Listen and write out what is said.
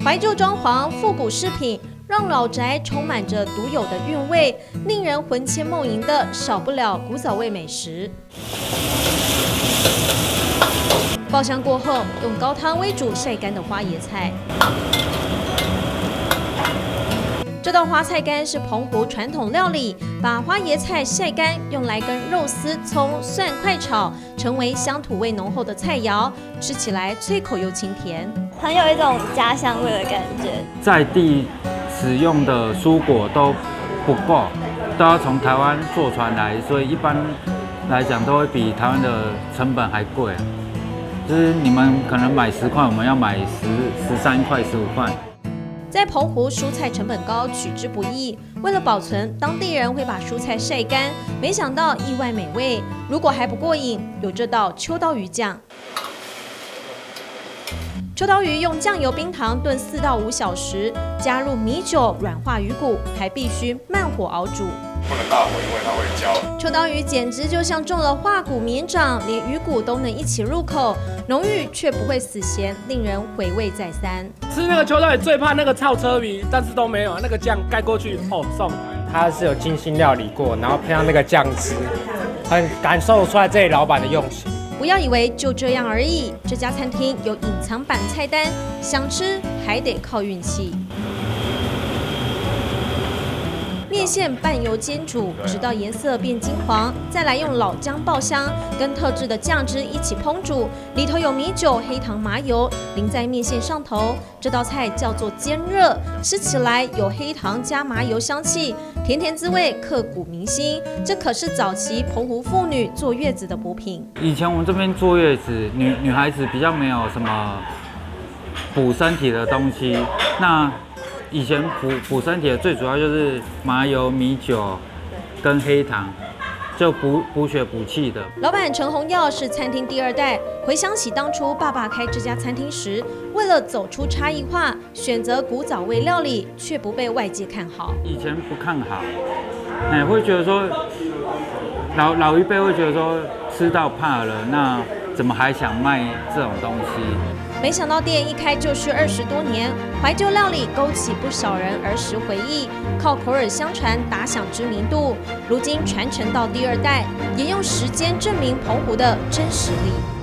怀旧装潢、复古饰品，让老宅充满着独有的韵味，令人魂牵梦萦的少不了古早味美食。爆香过后，用高汤煨煮晒干的花椰菜。这道花菜干是澎湖传统料理，把花椰菜晒干，用来跟肉丝、葱、蒜快炒，成为乡土味浓厚的菜肴，吃起来脆口又清甜， 很有一种家乡味的感觉。 在地使用的蔬果都不够，都要从台湾坐船来，所以一般来讲都会比台湾的成本还贵。就是你们可能买10块，我们要买13块、15块。 在澎湖，蔬菜成本高，取之不易。为了保存，当地人会把蔬菜晒干，没想到意外美味。如果还不过瘾，有这道秋刀鱼酱。秋刀鱼用酱油、冰糖炖4到5小时，加入米酒软化鱼骨，还必须慢火熬煮。 不能大火，因为它会焦。 秋刀鱼简直就像中了化骨绵掌，连鱼骨都能一起入口，浓郁却不会死咸，令人回味再三。 吃那个秋刀鱼最怕那个臭车鱼，但是都没有，那个酱盖过去，哦，送。 它是有精心料理过，然后配上那个酱汁，很感受出来这里老板的用心。 不要以为就这样而已，这家餐厅有隐藏版菜单，想吃还得靠运气。面线半油煎煮，直到颜色变金黄，再来用老姜爆香，跟特制的酱汁一起烹煮，里头有米酒、黑糖、麻油淋在面线上头。这道菜叫做煎热，吃起来有黑糖加麻油香气，甜甜滋味，刻骨铭心。这可是早期澎湖妇女坐月子的补品。 以前我们这边坐月子，女孩子比较没有什么补身体的东西，那以前补身体的最主要就是麻油、米酒跟黑糖，就补血补气的。 老板陈宏耀是餐厅第2代，回想起当初爸爸开这家餐厅时，为了走出差异化，选择古早味料理，却不被外界看好。 以前不看好，会觉得说老一辈会觉得说吃到怕了，那怎么还想卖这种东西？ 没想到店一开就是20多年，怀旧料理勾起不少人儿时回忆，靠口耳相传打响知名度。如今传承到第2代，也用时间证明澎湖的真实力。